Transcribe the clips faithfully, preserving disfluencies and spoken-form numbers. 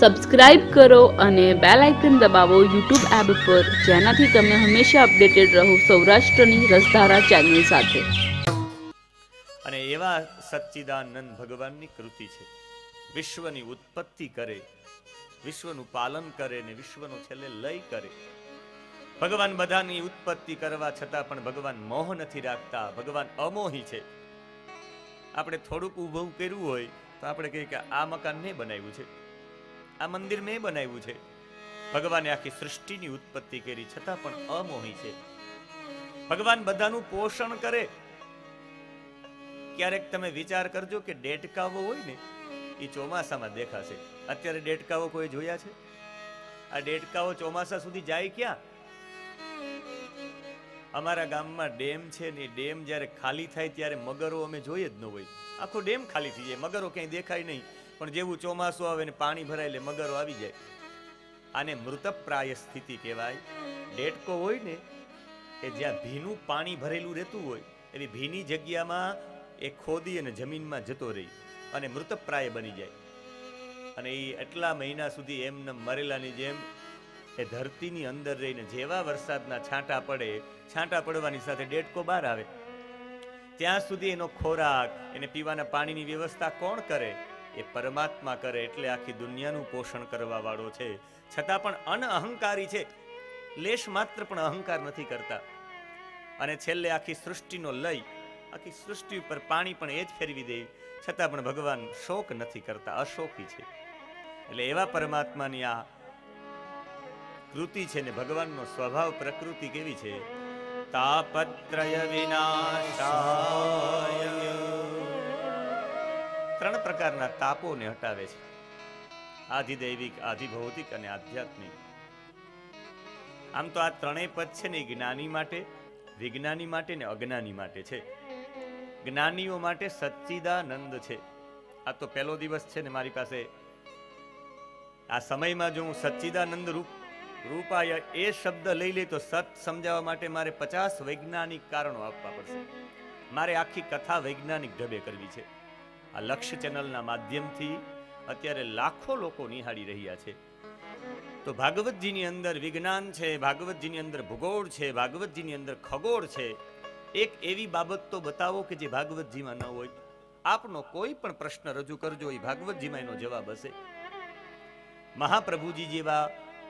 Subscribe કરો અને bell icon દબાવો યુટ્યુબ એપ પર, જેનાથી તમે હંમેશા અપડેટેડ રહો સૌરાષ્ટ્રની રસધારા ચેનલ સાથે. અને એવા સચ્ચિદાનંદ ભગવાનની કૃતિ છે. વિશ્વની ઉત્પત્તિ કરે, વિશ્વનું પાલન કરે ને વિશ્વનો છેલ્લે લય કરે. ભગવાન બધાની ઉત્પત્તિ કરવા છતાં પણ ભગવાન મોહ નથી રાખતા. ભગવાન અમોહી છે. આપણે થોડુંક ઊભું કર્યું હોય તો આપણે કહીએ કે આ મકાન મેં બનાવ્યું છે, આ મંદિર મેં બનાવ્યું છે. ભગવાને આખી સૃષ્ટિની ઉત્પત્તિ કરી છતાં પણ અમોહી છે. ભગવાન બધાનું પોષણ કરે. ક્યારેક તમે વિચાર કરજો કે ડેટકાવો હોય ને એ ચોમાસામાં દેખાશે. અત્યારે ડેટકાવો કોઈ જોયા છે? આ ડેટકાવો ચોમાસા સુધી જાય ક્યાં? અમારા ગામમાં ડેમ છે ને, ડેમ જ્યારે ખાલી થાય ત્યારે મગરો અમે જોઈએ જ ન હોય. આખો ડેમ ખાલી થઈ જાય, મગરો ક્યાંય દેખાય નહીં. પણ જેવું ચોમાસું આવે ને પાણી ભરાય એટલે મગરો આવી જાય. આને મૃતપ્રાય સ્થિતિ કહેવાય. ડેટકો હોય ને એ જ્યાં ભીનું પાણી ભરેલું રહેતું હોય એવી ભીની જગ્યામાં એ ખોદી અને જમીનમાં જતો રહી અને મૃતપ્રાય બની જાય. અને એ એટલા મહિના સુધી એમને મરેલાની જેમ એ ધરતીની અંદર રહીને જેવા વરસાદના છાંટા પડે, છાંટા પડવાની સાથે ડેટકો બહાર આવે. ત્યાં સુધી એનો ખોરાક, એને પીવાના પાણીની વ્યવસ્થા કોણ કરે? એ પરમાત્મા કરે. એટલે આખી દુનિયાનું પોષણ કરવા વાળો છે. છતાં પણ અનઅહંકારી છે. લેશ માત્ર પણ અહંકાર નથી કરતા. અને છેલ્લે આખી સૃષ્ટિનો લય, આખી સૃષ્ટિ ઉપર પાણી પણ એ જ ફેરવી દે, છતાં પણ ભગવાન શોક નથી કરતા, અશોકી છે. એટલે એવા પરમાત્માની આ કૃતિ છે ને ભગવાનનો સ્વભાવ, પ્રકૃતિ કેવી છે? તાપત્રય વિનાશાય. ત્રણ પ્રકારના તાપોને હટાવે છે: આધિદૈવિક, આધિભૌતિક અને આધ્યાત્મિક. આમ તો આ ત્રણેય પદ છે ને જ્ઞાની માટે, વિજ્ઞાની માટે ને અજ્ઞાની માટે છે. જ્ઞાનીઓ માટે સચ્ચિદાનંદ છે. આ તો પહેલો દિવસ છે ને મારી પાસે. આ સમયમાં જો હું સચ્ચિદાનંદ રૂપ રૂપાય એ શબ્દ લઈ લે તો સત સમજાવવા માટે મારે પચાસ વૈજ્ઞાનિક કારણો આપવા પડશે. મારે આખી કથા વૈજ્ઞાનિક ઢબે કરવી છે. આ લક્ષ્ય ચેનલના માધ્યમથી અત્યારે લાખો લોકો નિહાળી રહ્યા છે. તો ભાગવતજીની અંદર વિજ્ઞાન છે, ભાગવતજીની અંદર ભૂગોળ છે, ભાગવતજીની અંદર ખગોળ છે. એક એવી બાબત તો બતાવો કે જે ભાગવતજીમાં ન હોય. આપનો કોઈ પણ પ્રશ્ન રજૂ કરજો, એ ભાગવતજીમાં એનો જવાબ હશે. મહાપ્રભુજી જેવા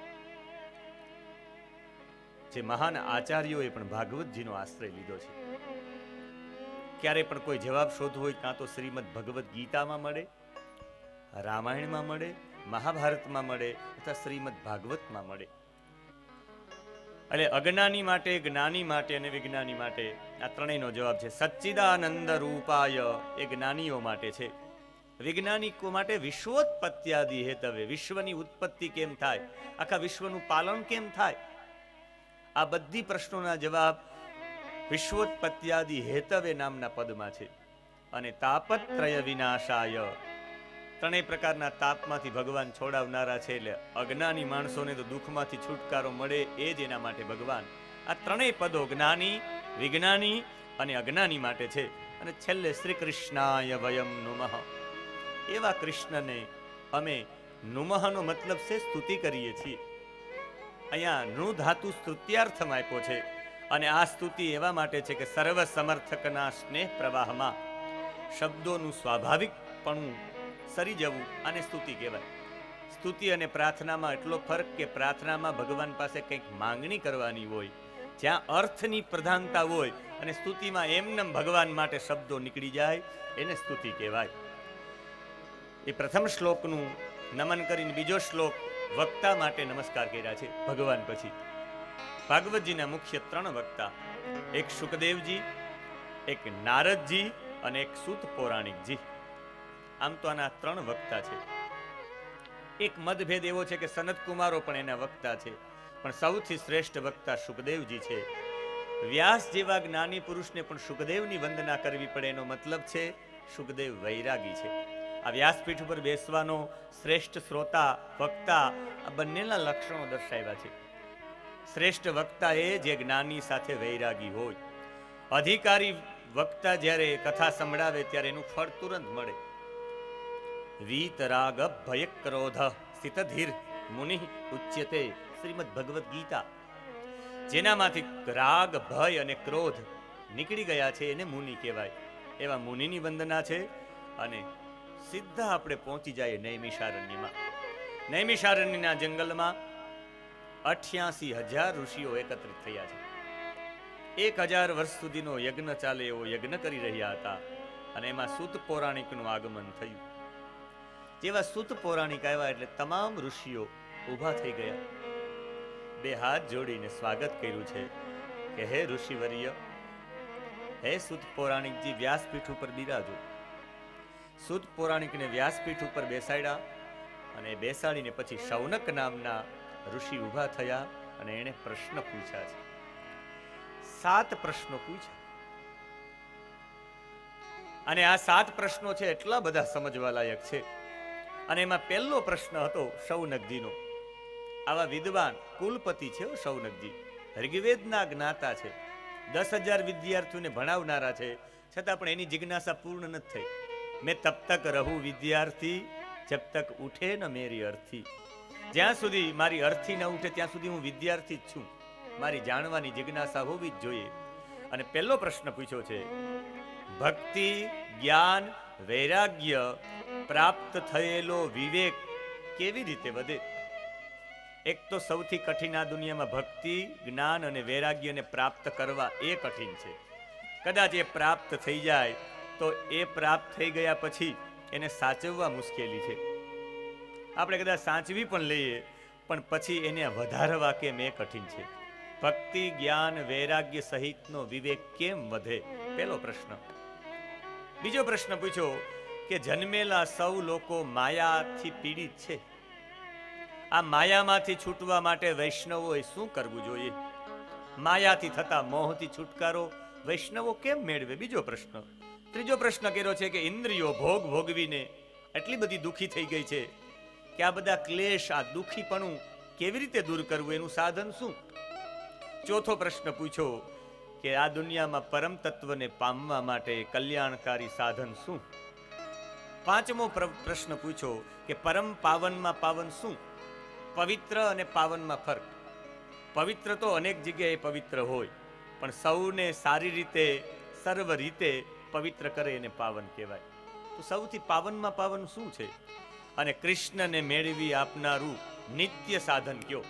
જે મહાન આચાર્યોએ પણ ભાગવતજીનો આશ્રય લીધો છે. ક્યારે પણ કોઈ જવાબ શોધવો હોય કાં તો શ્રીમદ ભગવદ્ ગીતામાં મળે, રામાયણમાં મળે, મહાભારતમાં મળે અથવા શ્રીમદ ભાગવતમાં મળે. એટલે અજ્ઞાની માટે, જ્ઞાની માટે અને વિજ્ઞાની માટે આ ત્રણેયનો જવાબ છે. સચ્ચિદાનંદ રૂપાય એ જ્ઞાનીઓ માટે છે. વૈજ્ઞાનિકો માટે વિશ્વોત્પત્ત્યાદિ હેતવે, વિશ્વની ઉત્પત્તિ કેમ થાય, આખા વિશ્વનું પાલન કેમ થાય, આ બધી પ્રશ્નોના જવાબ વિશ્વોત્પત્ત્યાદિ હેતવે નામના પદમાં છે. અને તાપત્રય વિનાશાય, ત્રણેય પ્રકારના તાપમાંથી ભગવાન છોડાવનારા છે. એટલે અજ્ઞાની માણસોને તો દુઃખમાંથી છુટકારો મળે એ જ એના માટે ભગવાન આ ત્રણેય પદો જ્ઞાની, વિજ્ઞાની અને અજ્ઞાની માટે છે. અને છેલ્લે શ્રી કૃષ્ણાય વયમ નુમઃ, એવા કૃષ્ણને અમે, નુમઃનો મતલબ છે સ્તુતિ કરીએ છીએ. અહીંયા નૃ ધાતુ સ્તુત્યાર્થમાં આપ્યો છે. અને આ સ્તુતિ એવા માટે છે કે સર્વ સમર્થકના સ્નેહ પ્રવાહમાં શબ્દોનું સ્વાભાવિકપણું સરી જવું આને સ્તુતિ કહેવાય. સ્તુતિ અને પ્રાર્થનામાં એટલો ફરક કે પ્રાર્થનામાં ભગવાન પાસે કંઈક માંગણી કરવાની હોય, જ્યાં અર્થની પ્રધાનતા હોય, અને સ્તુતિમાં એમનેમ ભગવાન માટે શબ્દો નીકળી જાય, એને સ્તુતિ કહેવાય. એ પ્રથમ શ્લોકનું નમન કરીને બીજો શ્લોક વક્તા માટે નમસ્કાર કર્યા છે ભગવાન પછી. ભાગવતજીના મુખ્ય ત્રણ વક્તા, એક શુકદેવજી, એક નારદજી અને એક સૂત પૌરાણિકજી. આમ તો આના ત્રણ વક્તા છે. એક મતભેદ એવો છે કે સનત કુમારો પણ એના વક્તા છે, પણ સૌથી શ્રેષ્ઠ વક્તા શુકદેવજી છે. વ્યાસ જેવા જ્ઞાની પુરુષને પણ શુકદેવની વંદના કરવી પડે એનો મતલબ છે શુકદેવ વૈરાગી છે. આ વ્યાસપીઠ ઉપર બેસવાનો શ્રેષ્ઠ શ્રોતા, વક્તા, આ બંનેના લક્ષણો દર્શાવ્યા છે. શ્રેષ્ઠ વક્તા એ જે જ્ઞાની સાથે વૈરાગી હોય. અધિકારી વક્તા જ્યારે કથા સંભળાવે ત્યારે એનું ફળ તુરંત મળે. વીતરાગ ભય ક્રોધ સ્થિત ધીર મુનિ ઉચ્યતે શ્રીમદ ભગવદ્ ગીતા. જેનામાંથી રાગ ભય અને ક્રોધ નીકળી ગયા છે એને મુનિ કહેવાય. એવા મુનિની વંદના છે. અને સીધા આપણે પહોંચી જાય નૈમિષારણ્યમાં. નૈમિષારણ્યના જંગલમાં અઠ્યાસી હજાર ઋષિઓ એકત્રિત થયા છે. એક હજાર વર્ષ સુધીનો યજ્ઞ ચાલે એવો યજ્ઞ કરી રહ્યા હતા. અને એમાં સૂત પૌરાણિકનું આગમન થયું. જેવા સૂત પૌરાણિક આવ્યા એટલે તમામ ઋષિઓ ઊભા થઈ ગયા. બે હાથ જોડીને સ્વાગત કર્યું છે કે હે ઋષિવર્ય, હે સૂત પૌરાણિકજી, વ્યાસપીઠ ઉપર બિરાજો. સૂત પૌરાણિકને વ્યાસપીઠ ઉપર બેસાડ્યા અને બેસાડીને પછી શૌનક નામના ઋષિ ઊભા થયા અને એણે પ્રશ્ન પૂછ્યા છે. સાત પ્રશ્નો પૂછ્યા અને આ સાત પ્રશ્નો છે એટલા બધા સમજવા લાયક છે. અને એમાં પહેલો પ્રશ્ન હતો શૌનકજીનો. આવા વિદ્વાન કુલપતિ છે શૌનકજી, ઋગ્વેદના જ્ઞાતા છે, દસ હજાર વિદ્યાર્થીઓને ભણાવનારા છે, છતાં પણ એની જિજ્ઞાસા પૂર્ણ નથી થઈ. મેં તબ તક રહું વિદ્યાર્થી જબ તક ઉઠે ન મેરી અર્થી. જ્યાં સુધી મારી અર્થી ન ઉઠે ત્યાં સુધી હું વિદ્યાર્થી જ છું. મારી જાણવાની જિજ્ઞાસા હોવી જ જોઈએ. અને પહેલો પ્રશ્ન પૂછ્યો છે, ભક્તિ, જ્ઞાન, વૈરાગ્ય પ્રાપ્ત થયેલો વિવેક કેવી રીતે વધે? એક તો સૌથી કઠિન આ દુનિયામાં ભક્તિ, જ્ઞાન અને વૈરાગ્યને પ્રાપ્ત કરવા એ કઠિન છે. કદાચ એ પ્રાપ્ત થઈ જાય તો એ પ્રાપ્ત થઈ ગયા પછી એને સાચવવા મુશ્કેલી છે. આપણે કદાચ સાચવી પણ લઈએ પણ પછી એને વધારવા કેમ એ કઠિન છે. ભક્તિ, જ્ઞાન, વૈરાગ્ય સહિતનો વિવેક કેમ વધે? પહેલો પ્રશ્ન. બીજો પ્રશ્ન પૂછ્યો કે જન્મેલા સૌ લોકો માયાથી પીડિત છે. આ માયામાંથી છૂટવા માટે વૈષ્ણવોએ શું કરવું જોઈએ? માયાથી થતા મોહથી છુટકારો વૈષ્ણવો કેમ મેળવે? બીજો પ્રશ્ન. ત્રીજો પ્રશ્ન કર્યો છે કે ઇન્દ્રિયો ભોગ ભોગવીને એટલી બધી દુઃખી થઈ ગઈ છે કે આ બધા ક્લેશ, આ દુઃખીપણું કેવી રીતે દૂર કરવું, એનું સાધન શું? ચોથો પ્રશ્ન પૂછ્યો કે આ દુનિયામાં પરમ તત્વને પામવા માટે કલ્યાણકારી સાધન શું? પાંચમો પ્રશ્ન પૂછ્યો કે પરમ પાવનમાં પાવન શું? પવિત્ર અને પાવનમાં ફરક. પવિત્ર તો અનેક જગ્યાએ પવિત્ર હોય, પણ સૌને સારી રીતે, સર્વ રીતે પવિત્ર કરે એને પાવન કહેવાય. તો સૌથી પાવનમાં પાવન શું છે? અને કૃષ્ણને મેળવી આપનારું નિત્ય સાધન કયો?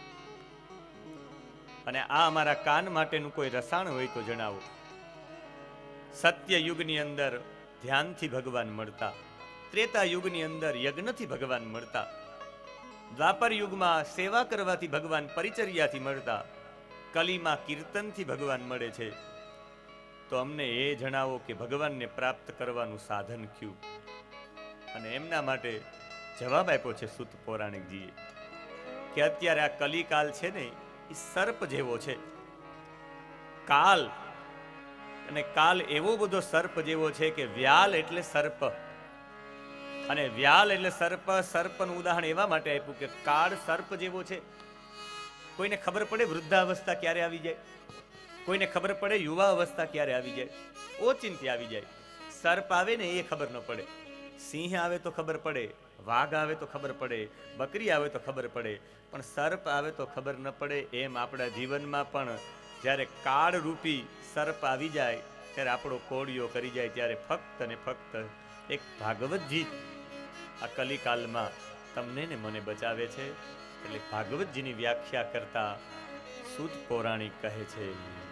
અને આ અમારા કાન માટેનું કોઈ રસાણ હોય તો જણાવો. સત્ય યુગની અંદર ધ્યાનથી ભગવાન મળતા, ત્રેતા યુગની અંદર યજ્ઞથી ભગવાન મળતા, દ્વાપર યુગમાં સેવા કરવાથી ભગવાન પરિચર્યાથી મળતા, કલીમાં કીર્તનથી ભગવાન મળે છે. તો અમને એ જણાવો કે ભગવાનને પ્રાપ્ત કરવાનું સાધન કયું? અને એમના માટે જવાબ આપ્યો છે સૂત પૌરાણિકજીએ કે અત્યારે આ કલિકાલ છે ને એ સર્પ જેવો છે. કાલ અને કાલ એવો બધો સર્પ જેવો છે કે વ્યાલ એટલે સર્પ અને વ્યાલ એટલે સર્પ. સર્પનું ઉદાહરણ એવા માટે આપ્યું કે કાળ સર્પ જેવો છે. કોઈને ખબર પડે વૃદ્ધાવસ્થા ક્યારે આવી જાય? કોઈને ખબર પડે યુવા અવસ્થા ક્યારે આવી જાય? ઓચિંતી આવી જાય. સર્પ આવે ને એ ખબર ન પડે, સિંહ આવે તો ખબર પડે, વાઘ આવે તો ખબર પડે, બકરી આવે તો ખબર પડે, પણ સર્પ આવે તો ખબર ન પડે. એમ આપણા જીવનમાં પણ જ્યારે કાળ રૂપી સર્પ આવી જાય ત્યારે આપણો કોળિયો કરી જાય, ત્યારે ફક્ત ને ફક્ત એક ભાગવતજી આ કલિકાલમાં તમને ને મને બચાવે છે. એટલે ભાગવતજીની વ્યાખ્યા કરતા સૂત પૌરાણિક કહે છે,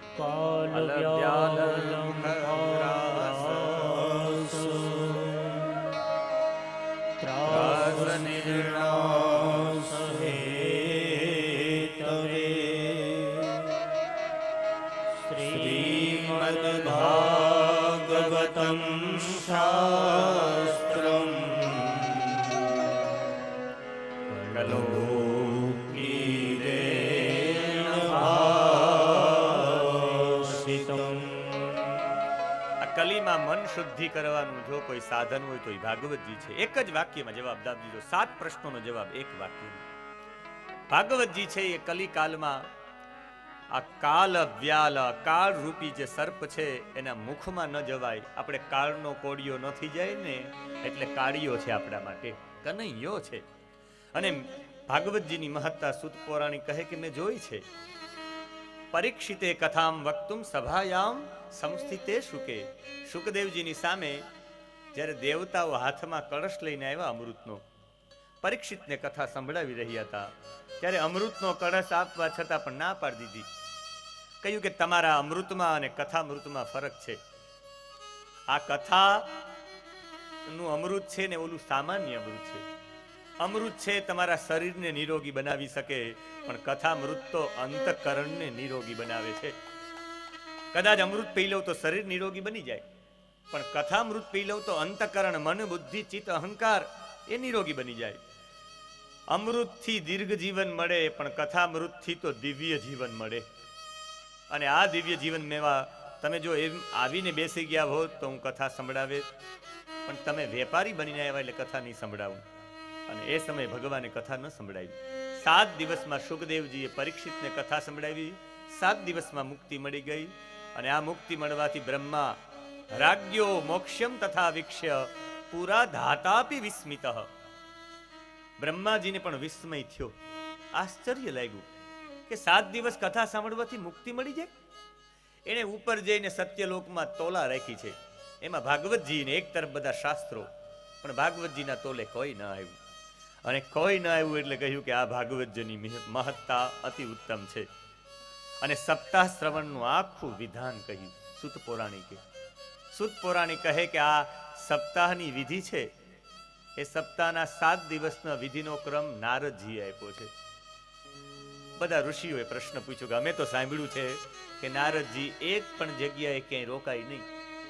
શ્રીમદ ભાગવતમ શાસ્ત્રમ કલીમાં મન શુદ્ધિ કરવાનું જો કોઈ સાધન હોય તો એ ભાગવતજી છે. એક જ વાક્યમાં જવાબ આપી દીધો. સાત પ્રશ્નોનો જવાબ એક વાક્યમાં. ભાગવતજી છે એ કલિકાલમાં આ કાલ વ્યાલ, કાળ રૂપી જે સર્પ છે એના મુખમાં ન જવાય. આપણે કાળનો કોળિયો ન થઈ જાય ને એટલે કાળિયો છે આપણા માટે, કનૈયો છે. અને ભાગવતજીની મહત્તા સૂત પૌરાણિક કહે કે મેં જોઈ છે. પરીક્ષિતે કથામ વક્તુમ સભાયામ સંસ્થિતે શુકે. શુકદેવજીની સામે જ્યારે દેવતાઓ હાથમાં કળશ લઈને આવ્યા અમૃતનો, પરીક્ષિતને કથા સંભળાવી રહ્યા હતા, ત્યારે અમૃતનો કળશ આપવા છતાં પણ ના પાડી દીધી. કહ્યું કે તમારા અમૃતમાં અને કથામૃતમાં ફરક છે. આ કથા નું અમૃત છે ને ઓલું સામાન્ય અમૃત છે. અમૃત છે તમારા શરીરને નિરોગી બનાવી શકે, પણ કથામૃત તો અંતઃકરણને નિરોગી બનાવે છે. કદાચ અમૃત પી લઉં તો શરીર નિરોગી બની જાય, પણ કથામૃત પી લઉં તો અંતઃકરણ, મન, બુદ્ધિ, ચિત્ત, અહંકાર એ નિરોગી બની જાય. અમૃતથી દીર્ઘ જીવન મળે, પણ કથામૃતથી તો દિવ્ય જીવન મળે. અને આ દિવ્ય જીવન મેવા તમે જો એમ આવીને બેસી ગયા હો તો હું કથા સંભળાવે, પણ તમે વેપારી બનીને આવ્યા એટલે કથા નહીં સંભળાવું. અને એ સમયે ભગવાને કથા ન સંભળાવી. સાત દિવસમાં શુકદેવજીએ પરીક્ષિતને કથા સંભળાવી. સાત દિવસમાં મુક્તિ મળી ગઈ. અને આ મુક્તિ મળવાથી બ્રહ્મા રાજ્યો મોક્ષમ તથા વિક્ષ્ય પૂરા ધાતાપી વિસ્મિત. બ્રહ્માજીને પણ વિસ્મય થયો, આશ્ચર્ય લાગ્યું કે સાત દિવસ કથા સાંભળવાથી મુક્તિ મળી જાય. એને ઉપર જઈને સત્યલોકમાં તોલા રાખી છે, એમાં ભાગવતજીને એક તરફ બધા શાસ્ત્રો, પણ ભાગવતજીના તોલે કોઈ ન આવ્યું. અને કોઈ ન આવ્યું એટલે કહ્યું કે આ ભાગવતજીની મહત્તા અતિ ઉત્તમ છે. અને સપ્તાહ શ્રવણનું આખું વિધાન કહ્યું સૂત પૌરાણિકે. સૂત પૌરાણિક કહે કે આ સપ્તાહની વિધિ છે, એ સપ્તાહના સાત દિવસના વિધિનો ક્રમ નારદજીએ આપ્યો છે. બધા ઋષિઓએ પ્રશ્ન પૂછ્યો કે અમે તો સાંભળ્યું છે કે નારદજી એક પણ જગ્યાએ ક્યાંય રોકાય નહીં,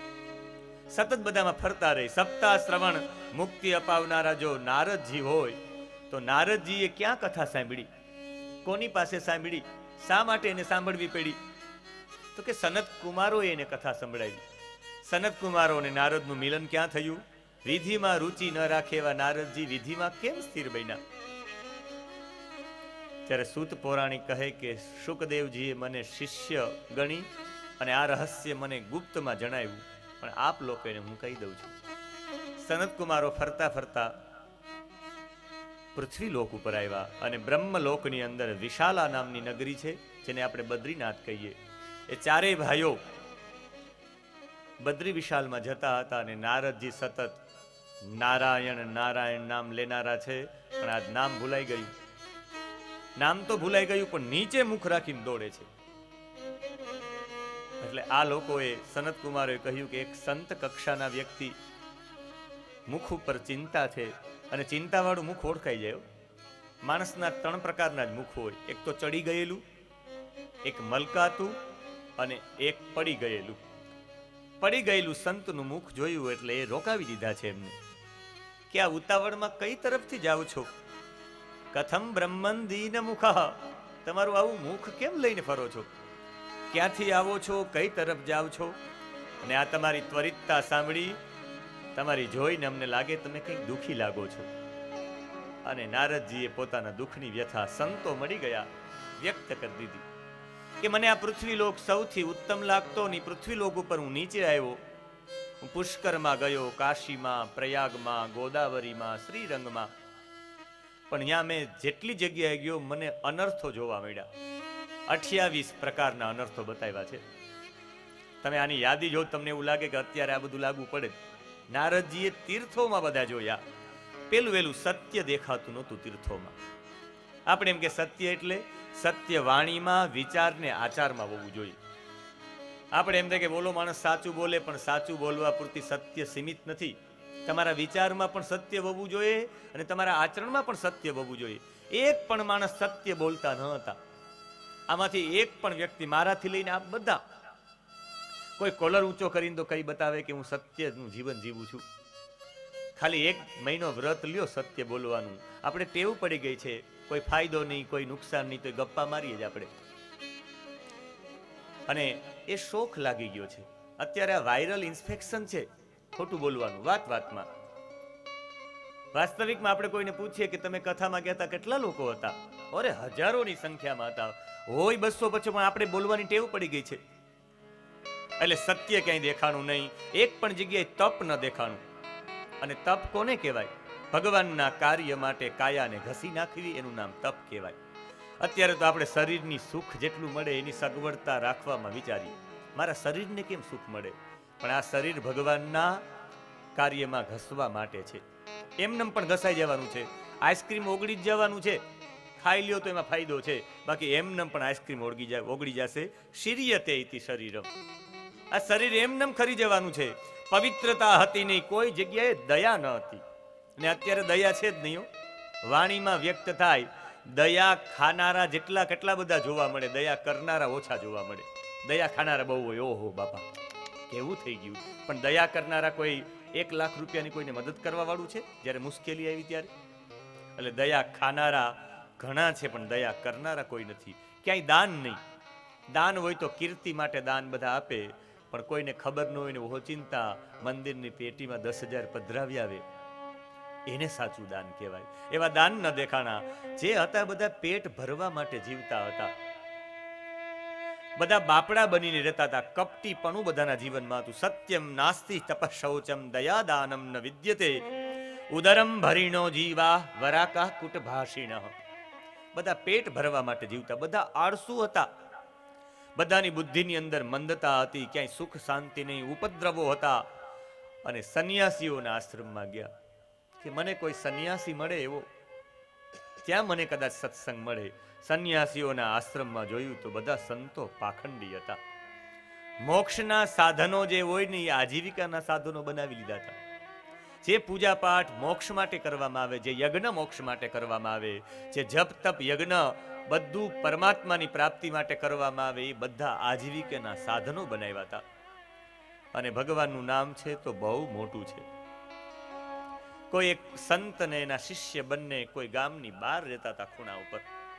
સતત બધામાં ફરતા રહે. સપ્તાહ શ્રવણ મુક્તિ અપાવનારા જો નારદજી હોય તો નારદજીએ ક્યાં કથા સાંભળી, કોની પાસે સાંભળી, શા માટે એને સાંભળવી પડી? તો કે સનત કુમારોએ એને કથા સંભળાવી. સનત કુમારો અને નારદનું મિલન ક્યાં થયું? વિધિમાં રુચિ ન રાખે એવા નારદજી વિધિમાં કેમ સ્થિર બન્યા? ત્યારે સૂત પૌરાણિક કહે કે શુકદેવજીએ મને શિષ્ય ગણી અને આ રહસ્ય મને ગુપ્તમાં જણાવ્યું, પણ આપ લોકોને હું કહી દઉં છું. સનત કુમારો ફરતા ફરતા પૃથ્વી લોક ઉપર આવ્યા અને બ્રહ્મલોકની અંદર વિશાલા નામની નગરી છે, જેને આપણે બદ્રીનાથ કહીએ. એ ચારેય ભાઈઓ બદ્રી વિશાલમાં જતા હતા અને નારદજી સતત નારાયણ નારાયણ નામ લેનારા છે, પણ આજ નામ ભૂલાઈ ગયું. નામ તો ભૂલાઈ ગયું, પણ નીચે મુખ રાખીને દોડે છે. એટલે આ લોકોએ સનત કુમારોએ કહ્યું કે એક સંત કક્ષાના વ્યક્તિ મુખ ઉપર ચિંતા છે, અને ચિંતાવાળું મુખ ઓળખાઈ જાય. માણસના ત્રણ પ્રકારના જ મુખ હોય, એક તો ચડી ગયેલું, એક મલકાતું અને એક પડી ગયેલું. પડી ગયેલું સંતનું મુખ જોયું એટલે એ રોકાવી દીધા છે એમને કે આ ઉતાવળમાં કઈ તરફથી જાઓ છો? કથમ બ્રહ્મન દીન મુખ, તમારું આવું મુખ કેમ લઈને ફરો છો? ક્યાંથી આવો છો, કઈ તરફ જાઓ છો? અને આ તમારી ત્વરિતતા સાંભળી, તમારી જોઈને અમને લાગે તમે કંઈક દુઃખી લાગો છો. અને નારદજીએ પોતાના દુઃખની વ્યથા સંતો મળી ગયા વ્યક્ત કરી દીધી કે મને આ પૃથ્વીલોક સૌથી ઉત્તમ લાગતો ની પૃથ્વીલોક ઉપર હું નીચે આવ્યો. હું પુષ્કરમાં ગયો, કાશીમાં, પ્રયાગમાં, ગોદાવરીમાં, શ્રીરંગમાં, પણ ત્યાં મેં જેટલી જગ્યાએ ગયો મને અનર્થો જોવા મળ્યા. અઠ્યાવીસ પ્રકારના અનર્થો બતાવ્યા છે. તમે આની યાદી જો તમને એવું લાગે કે અત્યારે આ બધું લાગુ પડે. નારદજીએ તીર્થોમાં બધા જોયા. પેલું વેલું સત્ય દેખાતું નહોતું તીર્થોમાં. આપણે એમ કે સત્ય એટલે સત્ય વાણીમાં, વિચારને આચારમાં હોવું જોઈએ. આપણે એમ થાય કે બોલો માણસ સાચું બોલે, પણ સાચું બોલવા પૂરતી સત્ય સીમિત નથી. તમારા વિચારમાં પણ સત્ય હોવું જોઈએ અને તમારા આચરણમાં પણ સત્ય હોવું જોઈએ. એક પણ માણસ સત્ય બોલતા ન હતા. આમાંથી એક પણ વ્યક્તિ, મારાથી લઈને આપ બધા, કોઈ કોલર ઊંચો કરીને તો કઈ બતાવે કે હું સત્યનું જીવન જીવું છું. ખાલી એક મહિનો વ્રત લ્યો સત્ય બોલવાનું. આપણે ટેવ પડી ગઈ છે, કોઈ ફાયદો નહીં, કોઈ નુકસાન નહીં, તો ગપ્પા મારીએ જ આપણે. અને એ શોખ લાગી ગયો છે. અત્યારે આ વાયરલ ઇન્ફેક્શન છે ખોટું બોલવાનું, વાત વાતમાં. વાસ્તવિકમાં આપણે કોઈને પૂછીએ કે તમે કથામાં ગયા હતા, કેટલા લોકો હતા? અરે હજારોની સંખ્યામાં હતા. હોય બસો પછી, પણ આપણે બોલવાની ટેવ પડી ગઈ છે. એટલે સત્ય ક્યાંય દેખાણું નહીં, એક પણ જગ્યાએ તપ ન દેખાણું. અને તપ કોને કહેવાય? ભગવાનના કાર્ય માટે કાયાને ઘસી નાખવી એનું નામ તપ કહેવાય. અત્યારે તો આપણે શરીરની સુખ જેટલું મળે એની સગવડતા રાખવામાં વિચારીએ, મારા શરીરને કેમ સુખ મળે, પણ આ શરીર ભગવાનના કાર્યમાં ઘસવા માટે છે. એમનેમ પણ ઘસાઈ જવાનું છે. આઈસ્ક્રીમ ઓગળી જ જવાનું છે, ખાઈ લ્યો તો એમાં ફાયદો છે, બાકી એમનેમ પણ આઈસ્ક્રીમ ઓગળી જાય ઓગળી જશે. શિરીયતે ઇતિ શરીરમ, આ શરીર એમનેમ ખરી જવાનું છે. પવિત્રતા હતી નહીં, કોઈ જગ્યાએ દયા ન હતી, ને અત્યારે દયા છે જ નહીં. વાણીમાં વ્યક્ત થાય, દયા ખાનારા જેટલા કેટલા બધા જોવા મળે, દયા કરનારા ઓછા જોવા મળે. દયા ખાનારા બહુ હોય, ઓહો બાપા કેવું થઈ ગયું. પણ દયા કરનારા કોઈ એક લાખ રૂપિયાની કોઈને મદદ કરવા વાળું છે જ્યારે મુશ્કેલી આવી ત્યારે? એટલે દયા ખાનારા ઘણા છે પણ દયા કરનારા કોઈ નથી. ક્યાંય દાન નહીં. દાન હોય તો કીર્તિ માટે દાન બધા આપે, પણ કોઈને ખબર ન હોય ને ઓચિંતા મંદિરની પેટીમાં દસ હજાર પધરાવી આવે, એને સાચું દાન કહેવાય. એવા દાન ન દેખાણા. જે હતા બધા પેટ ભરવા માટે જીવતા હતા, બધા બાપડા બનીને રહેતા હતા. કપટીપણું બધાના જીવનમાં હતું. સત્યમ નાસ્તિ તપશૌચમ દયા દાનમ ન વિદ્યતે ઉદરમ ભરીણો જીવા વરાકા કુટ ભાષિણ. બધા પેટ ભરવા માટે જીવતા, બધા આળસુ હતા, બધાની બુદ્ધિની અંદર મંદતા હતી, ક્યાંય સુખ શાંતિ નહીં, ઉપદ્રવો હતા. અને સંન્યાસીઓના આશ્રમમાં ગયા કે મને કોઈ સંન્યાસી મળે એવો, ત્યાં મને કદાચ સત્સંગ મળે. સંન્યાસીઓના આશ્રમમાં જોયું તો બધા સંતો પાખંડી હતા. મોક્ષના સાધનો જે હોય ને એ આજીવિકાના સાધનો બનાવી લીધા હતા. જે પૂજા પાઠ મોક્ષ માટે કરવામાં આવે, જે યજ્ઞ મોક્ષ માટે કરવામાં આવે, જે જપ તપ યજ્ઞ બધું પરમાત્માની પ્રાપ્તિ માટે કરવામાં આવે, એ બધા આજીવિકાના સાધનો બનાવ્યા હતા. અને ભગવાનનું નામ છે તો બહુ મોટું છે. કોઈ એક સંત ને એના શિષ્ય બંને કોઈ ગામની બહાર રહેતા હતા ખૂણા ઉપર.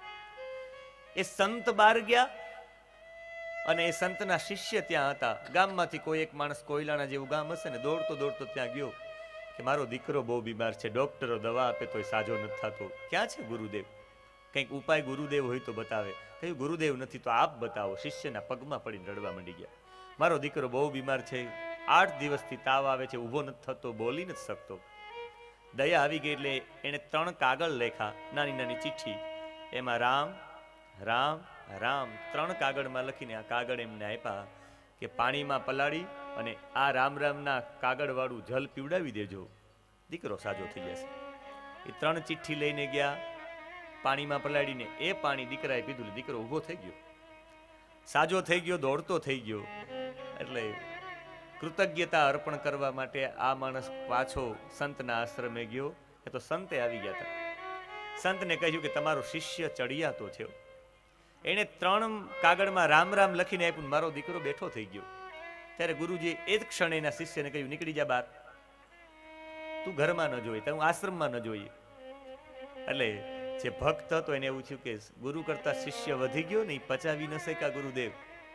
એ સંત બહાર ગયા અને એ સંતના શિષ્ય ત્યાં હતા. ગામમાંથી કોઈ એક માણસ, કોયલાના જેવું ગામ હશે ને, દોડતો દોડતો ત્યાં ગયો કે મારો દીકરો બહુ બીમાર છે, ડોક્ટરો દવા આપે તોય સાજો નથી થતો, ક્યાં છે ગુરુદેવ? કંઈક ઉપાય ગુરુદેવ હોય તો બતાવે. કહ્યું ગુરુદેવ નથી તો આપ બતાવો. શિષ્યના પગમાં પડીને રડવા માંડી ગયા. મારો દીકરો બહુ બીમાર છે, આઠ દિવસથી તાવ આવે છે, ઊભો નથી થતો, બોલી નથી શકતો. દયા આવી ગઈ એટલે એને ત્રણ કાગળ લેખા, નાની નાની ચિઠ્ઠી, એમાં રામ રામ રામ ત્રણ કાગળમાં લખીને આ કાગળ એમને આપ્યા કે પાણીમાં પલાળી અને આ રામ રામના કાગળ વાળું જલ પીવડાવી દેજો, દીકરો સાજો થઈ જશે. એ ત્રણ ચિઠ્ઠી લઈને ગયા, પાણીમાં પલાળીને એ પાણી દીકરાએ પીધું, દીકરો ઊભો થઈ ગયો, સાજો થઈ ગયો, દોડતો થઈ ગયો. એટલે કૃતજ્ઞતા અર્પણ કરવા માટે આ માણસ પાછો સંતના આશ્રમે ગયો. એ તો સંતે આવી ગયા હતા. સંતને કહ્યું કે તમારો શિષ્ય ચડિયાતો છે, એને ત્રણ કાગળમાં રામ રામ લખીને આપ્યું, મારો દીકરો બેઠો થઈ ગયો. ત્યારે ગુરુજી એ જ ક્ષણે એના શિષ્યને કહ્યું નીકળી જા બહાર, તું ઘરમાં ન જોઈએ, તું આશ્રમમાં ન જોઈએ. એટલે જે ભક્ત હતો એને એવું થયું કે ગુરુ કરતા શિષ્ય વધી ગયો ને, પચાવી ન શક્યા ગુરુદેવ.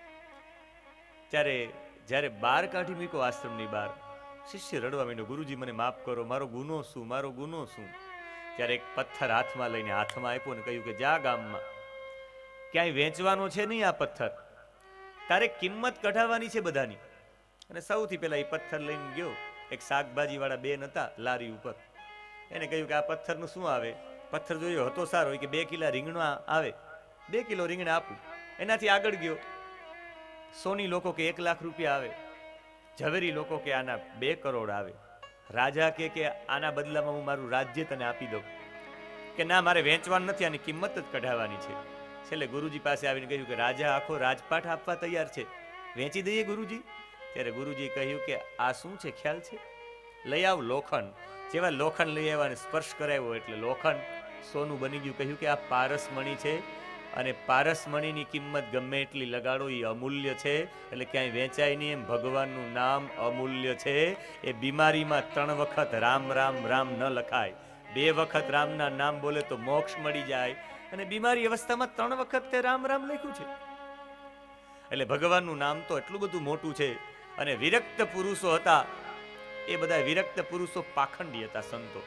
ત્યારે જ્યારે બહાર કાઢી મૂક્યો આશ્રમની બહાર, શિષ્ય રડવા માંડ્યો, ગુરુજી મને માફ કરો, મારો ગુનો શું, મારો ગુનો શું? ત્યારે એક પથ્થર હાથમાં લઈને હાથમાં આપ્યો ને કહ્યું કે જા ગામમાં, ક્યાંય વેચવાનો છે નહીં આ પથ્થર, તારે કિંમત કઢાવવાની છે બધાની. અને સૌથી પહેલા એ પથ્થર લઈને ગયો. એક શાકભાજી વાળા બેન હતા લારી ઉપર, એને કહ્યું કે આ પથ્થરનું શું આવે? પથ્થર જોયો હતો સારો, કે બે કિલો રીંગણા આવે, બે કિલો રીંગણા આપું. એનાથી આગળ ગયો, સોની લોકો કે એક લાખ રૂપિયા આવે, ઝવેરી લોકો કે આના બે કરોડ આવે, રાજા કે કે આના બદલામાં હું મારું રાજ્ય તને આપી દઉં. કે ના, મારે વેચવાનું નથી, આની કિંમત જ કઢાવવાની છે. છેલ્લે ગુરુજી પાસે આવીને કહ્યું કે રાજા આખો રાજપાટ આપવા તૈયાર છે, વેચી દઈએ ગુરુજી? ત્યારે ગુરુજી કહ્યું કે આ શું છે ખ્યાલ છે? લઈ આવ લોખંડ. જેવા લોખંડ લઈ આવ્યા, સ્પર્શ કરાવ્યો એટલે લોખંડ સોનું બની ગયું. કહ્યું કે આ પારસમણી છે અને પારસમણીની કિંમત ગમે એટલી લગાડો એ અમૂલ્ય છે, એટલે ક્યાંય વેચાય નહીં. એમ ભગવાનનું નામ અમૂલ્ય છે. એ બીમારીમાં ત્રણ વખત રામ રામ રામ ન લખાય, બે વખત રામના નામ બોલે તો મોક્ષ મળી જાય, અને બીમારી અવસ્થામાં ત્રણ વખત તે રામ રામ લખ્યું છે. એટલે ભગવાનનું નામ તો એટલું બધું મોટું છે. અને વિરક્ત પુરુષો હતા, એ બધા વિરક્ત પુરુષો પાખંડી હતા સંતો.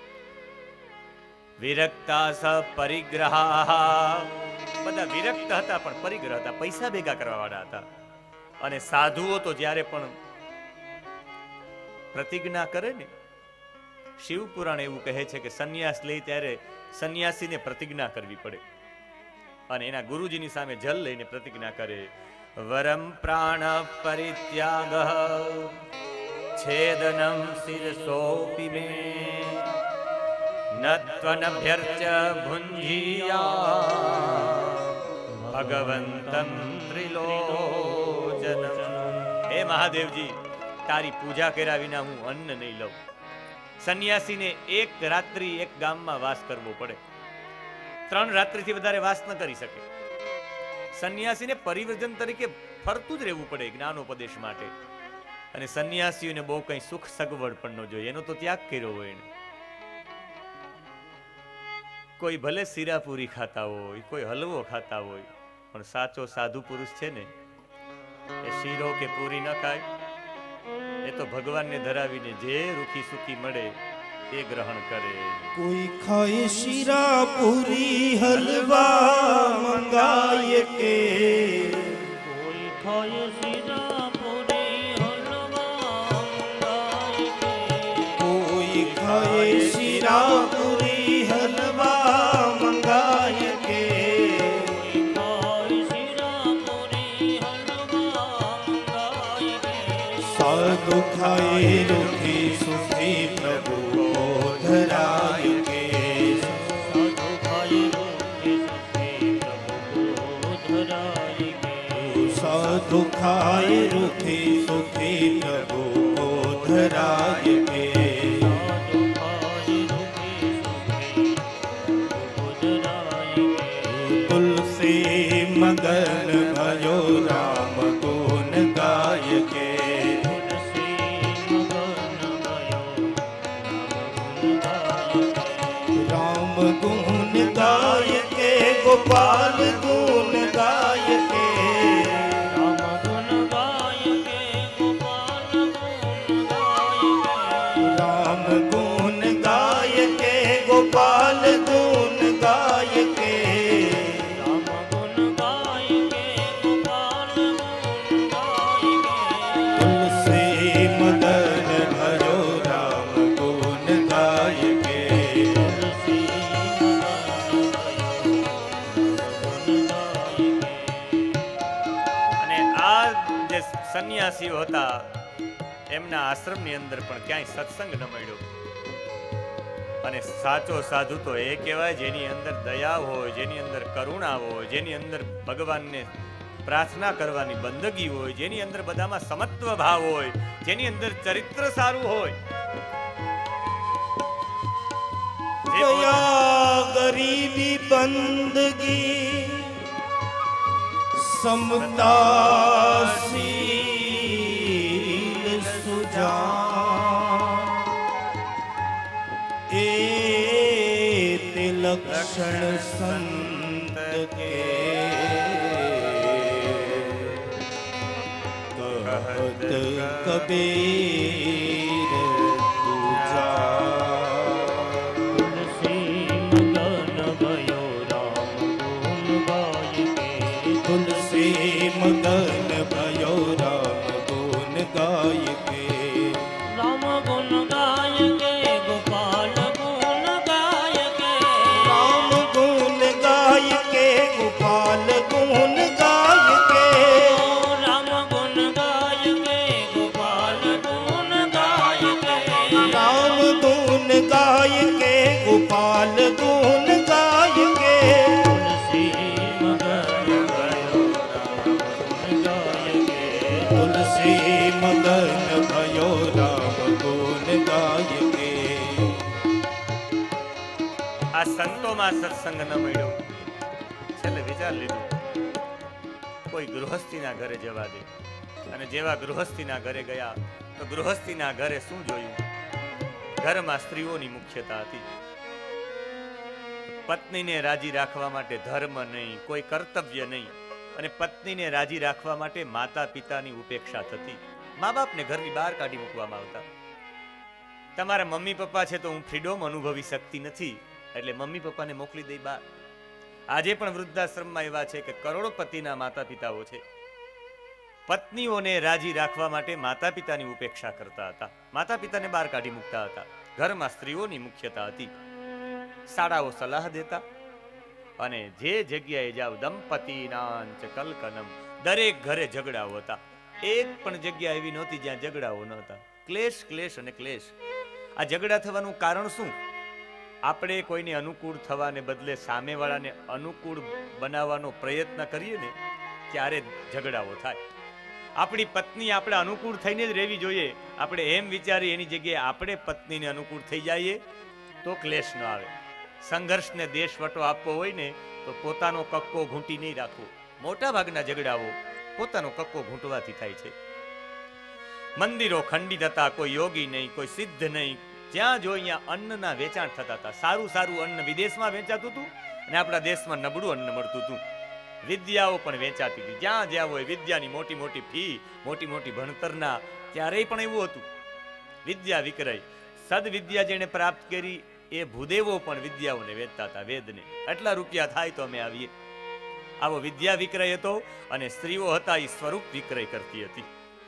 વિરક્તા સ પરિગ્રહા, બધા વિરક્ત હતા પણ પરિગ્રહ હતા, પૈસા ભેગા કરવા વાળા હતા. અને સાધુઓ તો જ્યારે પણ પ્રતિજ્ઞા કરે ને શિવ પુરાણ એવું કહે છે કે સંન્યાસ લે ત્યારે સંન્યાસીને પ્રતિજ્ઞા કરવી પડે અને એના ગુરુજીની સામે જલ લઈને પ્રતિજ્ઞા કરે, વરમ પ્રાણ પરિત્યાગ છેદનમ શિરસોપી મે નત્વનભ્યર્ચ્ય ભુંજીયા ભગવંતમ ત્રિલોચનમ. હે મહાદેવજી, તારી પૂજા કર્યા વિના હું અન્ન નહીં લઉં. સંન્યાસીને એક રાત્રિ એક ગામમાં વાસ કરવો પડે, ત્રણ રાત્રિથી વધારે વાસ ન કરી શકે. સંન્યાસીને પરિવર્તન તરીકે ફરતું જ રહેવું પડે જ્ઞાનોપદેશ માટે. અને સંન્યાસીઓને બહુ કઈ સુખ સગવડ પણ ન જોઈએ, એનો તો ત્યાગ કર્યો હોય એને. કોઈ ભલે શીરાપુરી ખાતા હોય, કોઈ હલવો ખાતા હોય, પણ સાચો સાધુ પુરુષ છે ને એ શીરો કે પૂરી ન ખાય, એ તો ભગવાનને ધરાવીને જે રૂખી સુખી મળે એ ગ્રહણ કરે. કોઈ ખાય શીરા પૂરી હલવા મંગાય કે, કોઈ ખાય શીરા પૂરી હલવા મંગાય કે, કોઈ ખાય શીરા પૂરી હલવા મંગાય કે, કોઈ ખાય શીરા પૂરી હલવા મંગાય કે, સાધુ ખાય રૂખી સુખી પ્રભુ ધરાય કે, સાધુ ખાય રૂખી સુખી પ્રભુ ધરાય કે, સાધુ ખાય રૂખી સુખી પ્રભુ ધરાય કે, સાધુ ખાય રૂખી સુખી પ્રભુ ધરાય કે, તુલસી મગન ભયો રામ ગુણ ગાય કે, રામ ગુણ ગાય કે, ગોપાલ ગુણ ગાય કે, રામ ગુણ ગાય કે, ગોપાલ ગુણ ગાય કે, રામ ગુણ ગાય કે, ગોપાલ ગુણ ગાય કે, રામ ગુણ ગાય કે, ગોપાલ ગુણ ગાય કે, તુલસી મગન ભયો રામ ગુણ ગાય કે, તુલસી મગન ગુણ ગાય કે. અને આ જે સંન્યાસીઓ હતા એમના આશ્રમની અંદર પણ ક્યાંય સત્સંગ ન મળ્યો. અને સાચો સાધુ તો એ કહેવાય જેની અંદર દયા હોય, જેની અંદર કરુણા હોય, જેની અંદર ભગવાનને પ્રાર્થના કરવાની બંદગી હોય, જેની અંદર બધામાં સમત્વ ભાવ હોય, જેની અંદર ચરિત્ર સારું હોય. જે પોતે- દયા ગરીબી બંદગી સમતા શીલ સુજાન એ તે લક્ષણ સંત કે કહત કબીર તુજા. તુલસી મગન ભયો રામ ગુણ ગાય કે, તુલસી મગન ભયો રામ ગુણ ગાય કે, રામ ગુણ ગાય કે, ગોપાલ ગુણ ગાય કે, રામ ગુણ ગાય કે, ગોપાલ ગુણ ગાય કે, રામ ગુણ ગાય કે, ગોપાલ ગુણ ગાય કે, રામ ગુણ ગાય કે, ગોપાલ ગુણ ગાય કે, તુલસી મગન ભયો રામ ગુણ ગાય કે, તુલસી મગન ભયો રામ ગુણ ગાય કે. આ સંતોમાં સત્સંગ ન મળ્યો, છેલ્લે વિચાર લીધું કોઈ ગૃહસ્થીના ઘરે જવા દે. અને જેવા ગૃહસ્થીના ઘરે ગયા તો ગૃહસ્થીના ઘરે શું જોયું? ઘરમાં સ્ત્રીઓની મુખ્યતા હતી. પત્નીને રાજી રાખવા માટે ધર્મ નહીં, કોઈ કર્તવ્ય નહીં, અને પત્નીને રાજી રાખવા માટે માતા પિતાની ઉપેક્ષા થતી. મા બાપને ઘરની બહાર કાઢી મૂકવામાં આવતા. તમારા મમ્મી પપ્પા છે તો હું ફ્રીડમ અનુભવી શકતી નથી, એટલે મમ્મી પપ્પાને મોકલી દઈ બહાર. આજે પણ વૃદ્ધાશ્રમમાં એવા છે કે કરોડપતિના માતા પિતાઓ છે, પત્નીઓને રાજી રાખવા માટે માતા પિતાની ઉપેક્ષા કરતા હતા, માતા પિતાને બહાર કાઢી મૂકતા હતા. ઘરમાં સ્ત્રીઓની મુખ્યતા હતી. શાળાઓ સલાહ દેતા અને જે જગ્યાએ જાવ દંપતીનાંચ કલકનમ, દરેક ઘરે ઝઘડાઓ હતા. એક પણ જગ્યા એવી નહોતી જ્યાં ઝઘડાઓ ન હતા. ક્લેશ ક્લેશ અને ક્લેશ. આ ઝઘડા થવાનું કારણ શું? આપણે કોઈને અનુકૂળ થવાને બદલે સામેવાળાને અનુકૂળ બનાવવાનો પ્રયત્ન કરીએ ને ત્યારે ઝઘડાઓ થાય. આપણી પત્ની આપણે અનુકૂળ થઈને જ રહેવી જોઈએ. આપણે એમ વિચારી એની જગ્યાએ આપણે પત્નીને અનુકૂળ થઈ જઈએ તો ક્લેશ ન આવે. સંઘર્ષને દેશવટો આપવો હોય ને તો પોતાનો કક્કો ઘૂંટી નહીં રાખવો. મોટા ભાગના ઝઘડાઓ પોતાનો કક્કો ઘૂંટવાથી થાય છે. મંદિરો ખંડિત હતા, કોઈ યોગી નહીં, કોઈ સિદ્ધ નહીં. જ્યાં જો અહીંયા અન્નના વેચાણ થતા હતા. સારું સારું અન્ન વિદેશમાં વેચાતું હતું અને આપણા દેશમાં નબળું અન્ન મળતું હતું. વિદ્યાઓ પણ વેચાતી હતી. જ્યાં જ્યાં હોય વિદ્યાની મોટી મોટી ફી, મોટી મોટી ભણતરના, ત્યારેય પણ એવું હતું. વિદ્યા વિક્રય, સદવિદ્યા જેને પ્રાપ્ત કરી એ ભૂદેવો પણ વિદ્યાઓને વેચતા હતા, વેદને. આટલા રૂપિયા થાય તો અમે આવીએ. આવો વિદ્યા વિક્રય હતો. અને સ્ત્રીઓ હતા એ સ્વરૂપ વિક્રય કરતી હતી.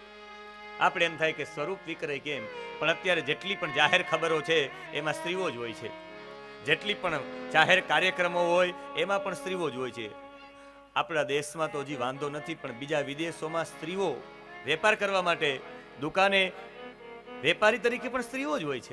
આપણે એમ થાય કે સ્વરૂપ વિક્રય કેમ? પણ અત્યારે જેટલી પણ જાહેર ખબરો છે એમાં સ્ત્રીઓ જ હોય છે. જેટલી પણ જાહેર કાર્યક્રમો હોય એમાં પણ સ્ત્રીઓ જ હોય છે. આપણા દેશમાં તો હજી વાંધો નથી, પણ બીજા વિદેશોમાં સ્ત્રીઓ વેપાર કરવા માટે દુકાને વેપારી તરીકે પણ સ્ત્રીઓ જ હોય છે.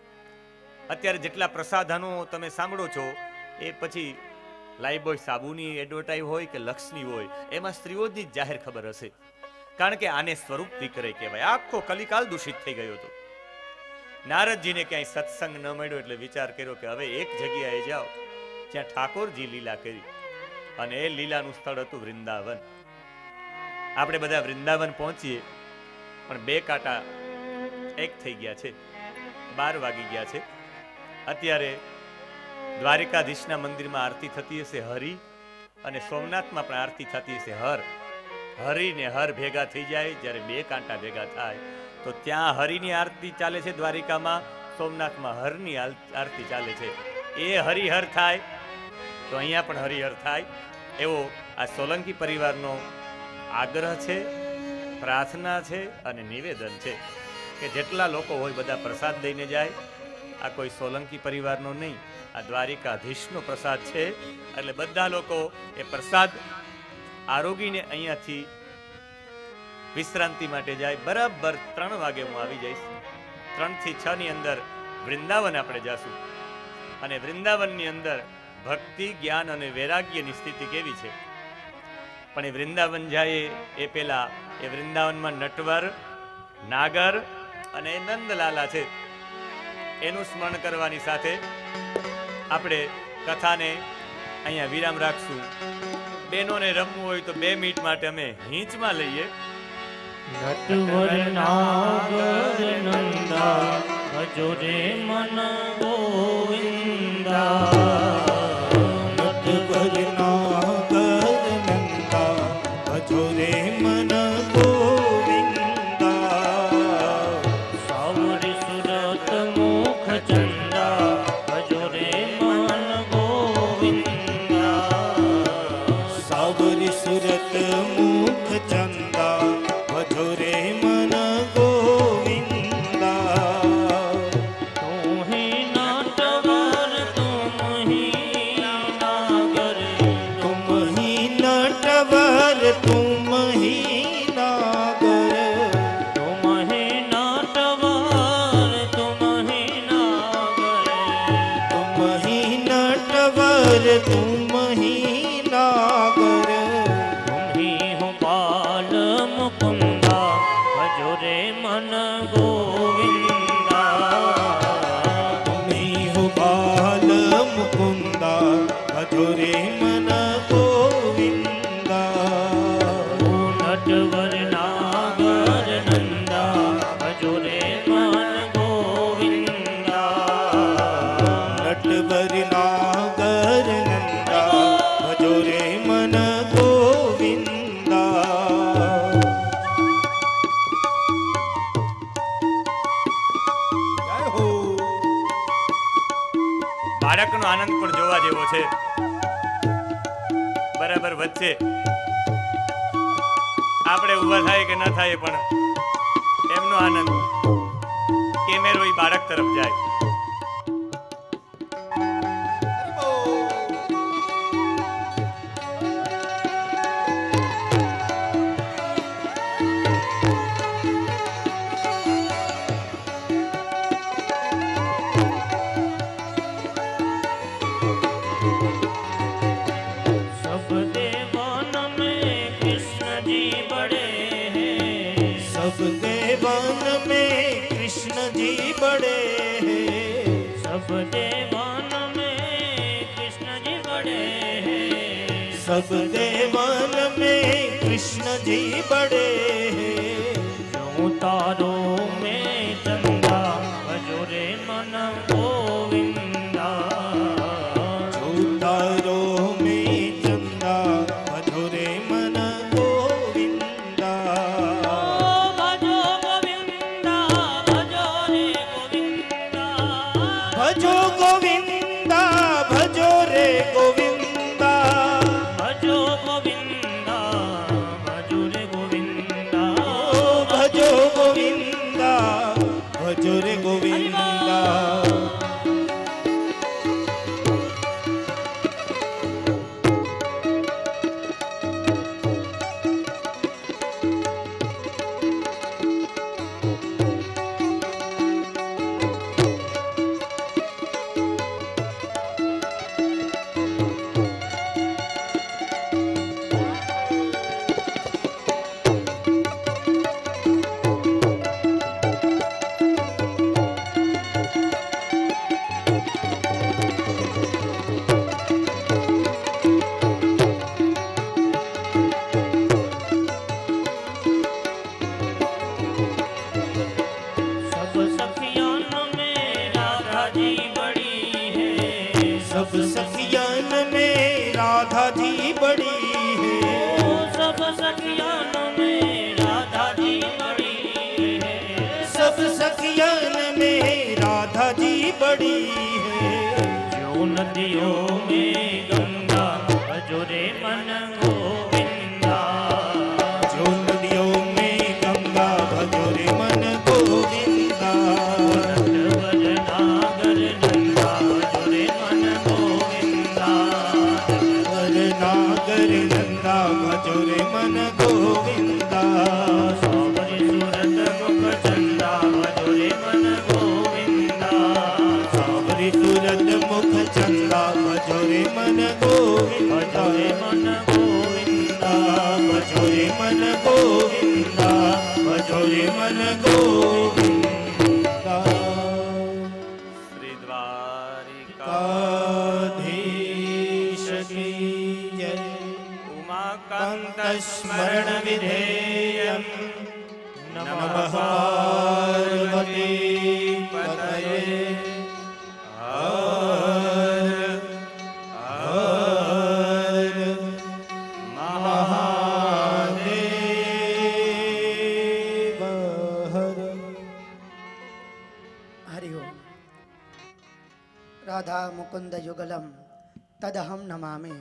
અત્યારે જેટલા પ્રસાધનો તમે સાંભળો છો એ પછી લાઈબોય સાબુની એડવર્ટાઈઝ હોય કે લક્ષ્મી હોય એમાં સ્ત્રીઓની જ જાહેર ખબર હશે. કારણ કે આને સ્વરૂપ વિક્રય કહેવાય. આખો કલિકાલ દૂષિત થઈ ગયો હતો. નારદજીને ક્યાંય સત્સંગ ન મળ્યો એટલે વિચાર કર્યો કે હવે એક જગ્યાએ જાઓ જ્યાં ઠાકોરજી લીલા કરી, અને એ લીલાનું સ્થળ હતું વૃંદાવન. આપણે બધા વૃંદાવન પહોંચીએ પણ બે કાંટા એક થઈ ગયા છે. બાર વાગી ગયા છે. અત્યારે દ્વારિકાધીશના મંદિરમાં આરતી થતી હશે હરિ, અને સોમનાથમાં પણ આરતી થતી હશે હર. હરિ ને હર ભેગા થઈ જાય જ્યારે બે કાંટા ભેગા થાય તો ત્યાં હરિની આરતી ચાલે છે દ્વારિકામાં, સોમનાથમાં હરની આરતી ચાલે છે. એ હરિહર થાય તો અહીંયા પણ હરિહર થાય. એવો આ સોલંકી પરિવારનો આગ્રહ છે, પ્રાર્થના છે અને નિવેદન છે કે જેટલા લોકો હોય બધા પ્રસાદ લઈને જાય. આ કોઈ સોલંકી પરિવારનો નહીં, આ દ્વારિકાધીશનો પ્રસાદ છે. એટલે બધા લોકો એ પ્રસાદ આરોગીને અહીંયાથી વિશ્રાંતિ માટે જાય. બરાબર ત્રણ વાગે હું આવી જઈશ. ત્રણ થી છ ની અંદર વૃંદાવન આપણે જાશું. અને વૃંદાવનની અંદર ભક્તિ, જ્ઞાન અને વૈરાગ્યની સ્થિતિ કેવી છે? પણ એ વૃંદાવન જાય એ પેલા એ વૃંદાવનમાં નટવર, નાગર અને નંદલાલા છે એનું સ્મરણ કરવાની સાથે આપણે કથાને અહીંયા વિરામ રાખશું. બહેનોને રમવું હોય તો બે મિનિટ માટે અમે હીંચમાં લઈએ. નટવર નાગર નંદા ભજો રે મન ગોવિંદા. નટવર નાગર નંદા ભજો રે મન ગોવિંદા. સાવરી સુરત મુખ ચંદા ભજો રે મન ગોવિંદા. સાવરી સુરત મુખ ચંદા ભજો રે મન ગોવિંદા. તું હી નટવર તુમ હી નાગર. તુમ હી નટવર તુમ હી નાગર. તુમ હી નટવર તુમ હી નાગર. તુમ હી નટવર તુમ હી નાગર. तुम्ही हो बाल मुकुंदा भजो रे मन गोविंदा. तुम्ही हो बाल मुकुंदा भजो रे मन ગોવિંદા. નટવર નાગર નંદા ભજો રે મન ગોવિંદા. નટવર નાગર નંદા ભજો રે મન ગોવિંદા. જય હો. બાળકનો આનંદ પણ જોવા જેવો છે. બરાબર વચ્ચે આપણે ઊભા થાય કે ના થાય પણ એમનો આનંદ કેમેરો ઈ બાળક તરફ જાય. सब देवन में कृष्ण जी बड़े हैं, सब देवन में कृष्ण जी बड़े हैं, सब देवन में कृष्ण जी बड़े हैं। जो तारो में चंदा भजो रे मन गोविंदा, जो तारो में चंदा भजो रे मन गोविंदा, भजो गोविंदा भजो रे गोविंदा, भजो गोविंदा भजो रे गोविंदा, भजो गोविंदा भजो रे गोविंदा, ओ भजो गोविंदा भजो रे गोविंदा। सब सखियान में राधा जी बड़ी है, सब सखियन में राधा जी बड़ी है, सब सखियान में राधा जी बड़ी है, सब सखियन में राधा जी बड़ी है। जो नदियों में गंगा भजो रे मन गोविंदा, जो नदियों में गंगा भजो रे मन गोविंदा, भजनागर नंदा भजो रे मन गोविंदा, वर नागर नंदा भजो रे मन गोविंदा, सावरी सूरत मुख चंदा भजो रे मन गोविंदा, सावरी सूरत मुख चंदा भजो रे मन गोविंदा, भजो रे मन गोविंदा, भजो रे मन गोविंदा, भजो रे मन गोविंदा। श्री द्वारिका काधीश की जय। उमाकांत स्मरण विधेयम् नमः पार्वती पतये। हर हर महादेव हर। हरि ओम। राधा मुकुंद युगलम तदहम नमामि।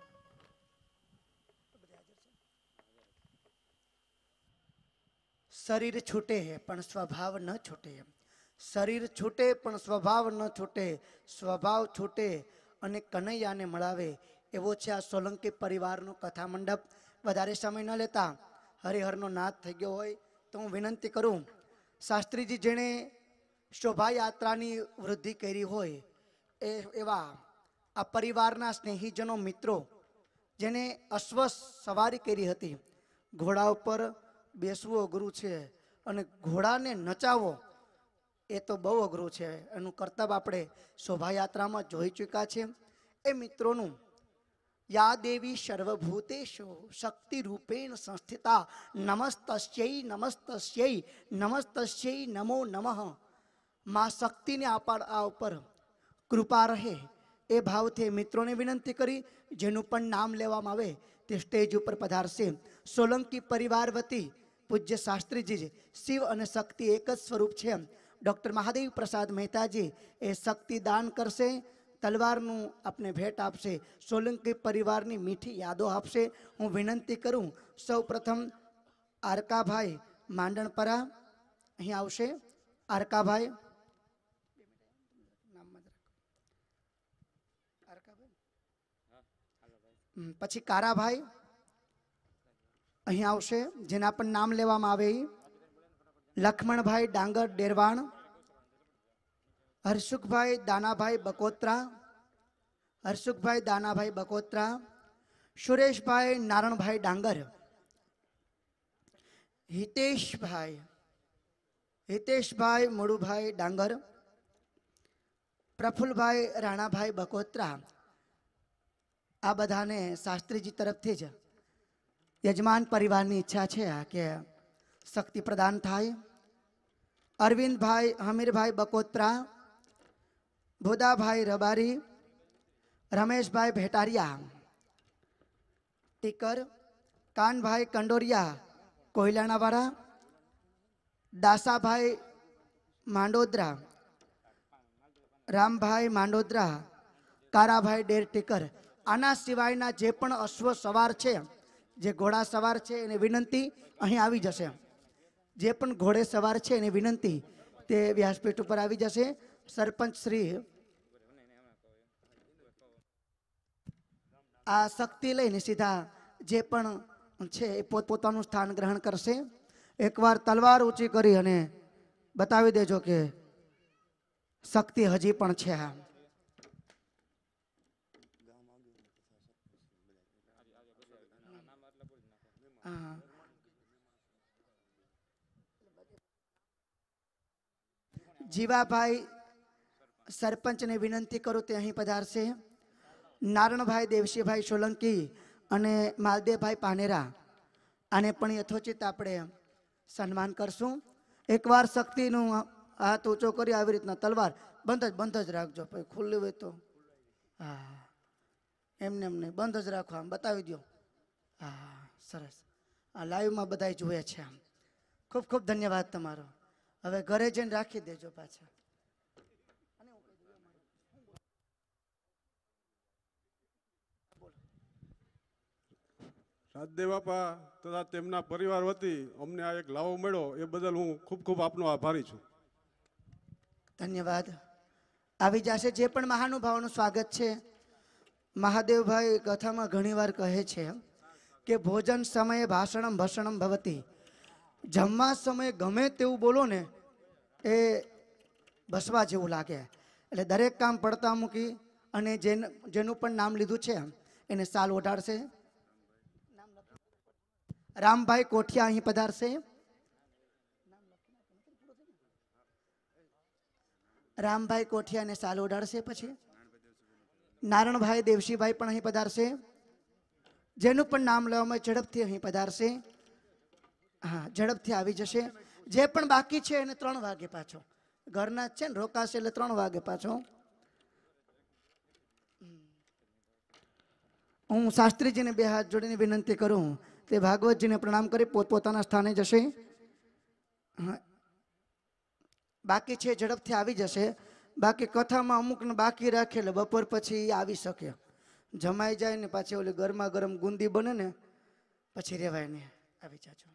શરીર છૂટે પણ સ્વભાવ ન છૂટે, શરીર છૂટે પણ સ્વભાવ ન છૂટે, સ્વભાવ છૂટે અને કનૈયાને મળાવે એવો છે આ સોલંકી પરિવારનો કથા મંડપ. વધારે સમય ન લેતા હરિહરનો નાદ થઈ ગયો હોય તો હું વિનંતી કરું, શાસ્ત્રીજી જેણે શોભાયાત્રાની વૃદ્ધિ કરી હોય એ એવા આ પરિવારના સ્નેહીજનો મિત્રો જેને અશ્વ સવારી કરી હતી. ઘોડા ઉપર બેસવું અઘરું છે અને ઘોડાને નચાવો એ તો બહુ અઘરું છે. એનું કર્તવ્ય આપણે શોભાયાત્રામાં જોઈ ચૂક્યા છે. એ મિત્રોનું યા દેવી સર્વભૂતેષુ શક્તિ રૂપેણ સંસ્થિતા નમસ્તસ્યૈ નમસ્તસ્યૈ નમસ્તસ્યૈ નમો નમઃ. માં શક્તિને આપણ આ ઉપર કૃપા રહે એ ભાવથી મિત્રોને વિનંતી કરી જેનું પણ નામ લેવામાં આવે તે સ્ટેજ ઉપર પધારશે. સોલંકી પરિવાર વતી પૂજ્ય શાસ્ત્રીજી શિવ અને શક્તિ એક જ સ્વરૂપ છે. ડૉક્ટર મહાદેવ પ્રસાદ મહેતાજી એ શક્તિ દાન કરશે, તલવારનું આપને ભેટ આપશે, સોલંકી પરિવારની મીઠી યાદો આપશે. હું વિનંતી કરું સૌ પ્રથમ આરકાભાઈ માંડણપરા અહીં આવશે. આરકાભાઈ પછી કારાભાઈ અહીં આવશે જેના પણ નામ લેવામાં આવે. લક્ષ્મણભાઈ ડાંગર ડેરવાણ, હરસુખભાઈ દાનાભાઈ બકોત્રા, હરસુખભાઈ દાનાભાઈ બકોત્રા, સુરેશભાઈ નારણભાઈ ડાંગર, હિતેશભાઈ હિતેશભાઈ મોડુભાઈ ડાંગર, પ્રફુલભાઈ રાણાભાઈ બકોત્રા, આ બધાને શાસ્ત્રીજી તરફથી જ યજમાન પરિવારની ઈચ્છા છે કે શક્તિ પ્રદાન થાય. અરવિંદભાઈ હમીરભાઈ બકોત્રા, ભોદાભાઈ રબારી, રમેશભાઈ ભેટારિયા ટીકર, કાનભાઈ કંડોરિયા કોયલાણાવાળા, દાસાભાઈ માંડોદરા, રામભાઈ માંડોદરા, કારાભાઈ ડેર ટીકર. આના સિવાયના જે પણ અશ્વ સવાર છે, જે ઘોડા સવાર છે, એને વિનંતી અહીં આવી જશે. જે પણ ઘોડે સવાર છે એને વિનંતી તે વ્યાસપીઠ ઉપર આવી જશે. સરપંચ શ્રી આ શક્તિ લઈને સીધા જે પણ છે એ પોતપોતાનું સ્થાન ગ્રહણ કરશે. એકવાર તલવાર ઊંચી કરી અને બતાવી દેજો કે શક્તિ હજી પણ છે. હા, જીવાભાઈ સરપંચને વિનંતી કરું તે અહીં પધારશે. નારણભાઈ દેવશીભાઈ સોલંકી અને માલદેવભાઈ પાનેરા, આને પણ યથોચિત આપણે સન્માન કરશું. એકવાર શક્તિનું હાથ ઊંચો કરી આવી રીતના તલવાર બંધ જ બંધ જ રાખજો. પછી ખુલ્લી હોય તો હા, એમને એમને બંધ જ રાખો. આમ બતાવી દો. હા, સરસ. આ લાઈવમાં બધા જુએ છે. આમ ખૂબ ખૂબ ધન્યવાદ તમારો. હવે ઘરે જઈને રાખી દેજો પાછા. રાજદેવ બાપા તથા તેમના પરિવાર વતી અમને આ એક લાવો મળ્યો એ બદલ હું ખૂબ ખૂબ આપનો આભારી છું. ધન્યવાદ. આવી જશે જે પણ મહાનુભાવોનું સ્વાગત છે. મહાદેવભાઈ કથામાં ઘણીવાર કહે છે કે ભોજન સમયે ભાષણમ ભષણમ ભવતી. જમવા સમયે ગમે તેવું બોલો ને એ બસવા જેવું લાગે. એટલે દરેક કામ પડતા મૂકી અને જેન જેનું પણ નામ લીધું છે એને સાલ ઓઢાડશે. રામભાઈ કોઠિયા અહીં પધારશે. રામભાઈ કોઠિયાને સાલ ઓઢાડશે. પછી નારણભાઈ દેવશીભાઈ પણ અહીં પધારશે. જેનું પણ નામ લેવામાં ઝડપથી અહીં પધારશે. હા, ઝડપથી આવી જશે. જે પણ બાકી છે એને ત્રણ વાગે પાછો ઘરના છે ને રોકાશે એટલે ત્રણ વાગે પાછો. હું શાસ્ત્રીજીને બે હાથ જોડીને વિનંતી કરું તે ભાગવતજીને પ્રણામ કરી પોતપોતાના સ્થાને જશે. બાકી છે ઝડપથી આવી જશે. બાકી કથામાં અમુકને બાકી રાખે એટલે બપોર પછી આવી શકે. જમાઈ જાય ને પાછી ઓલી ગરમા ગરમ ગુંદી બને ને પછી રેવાય ને. આવી જાજો.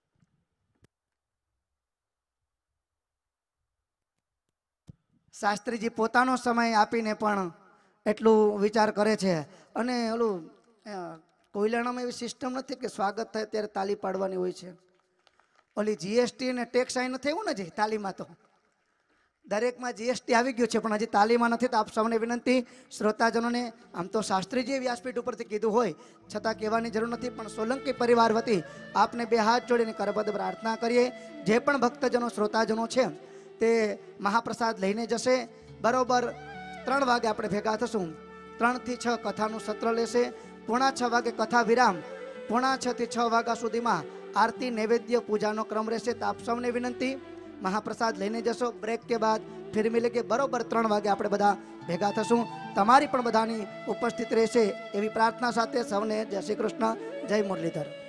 શાસ્ત્રીજી પોતાનો સમય આપીને પણ એટલું વિચાર કરે છે. અને ઓલું કોયલાણામાં એવી સિસ્ટમ નથી કે સ્વાગત થાય ત્યારે તાલી પાડવાની હોય છે. ઓલી જીએસટી અને ટેક્સ અહીં નથી એવું ને હજી તાલીમાં તો દરેકમાં જીએસટી આવી ગયું છે પણ હજી તાલીમાં નથી. તો આપ સૌને વિનંતી, શ્રોતાજનોને, આમ તો શાસ્ત્રીજીએ વ્યાસપીઠ ઉપરથી કીધું હોય છતાં કહેવાની જરૂર નથી, પણ સોલંકી પરિવાર વતી આપને બે હાથ જોડીને કરબદ્ધ પ્રાર્થના કરીએ. જે પણ ભક્તજનો શ્રોતાજનો છે તે મહાપ્રસાદ લઈને જશે. બરોબર ત્રણ વાગે આપણે ભેગા થશું. ત્રણથી છ કથાનું સત્ર લેશે. પોણા છ વાગે કથા વિરામ. પોણા છ થી છ વાગ્યા સુધીમાં આરતી, નૈવેદ્ય, પૂજાનો ક્રમ રહેશે. તો આપ સૌને વિનંતી, મહાપ્રસાદ લઈને જશો. બ્રેક કે બાદ ફિર મિલેંગે. બરોબર ત્રણ વાગે આપણે બધા ભેગા થશું. તમારી પણ બધાની ઉપસ્થિત રહેશે એવી પ્રાર્થના સાથે સૌને જય શ્રી કૃષ્ણ, જય મુરલીધર.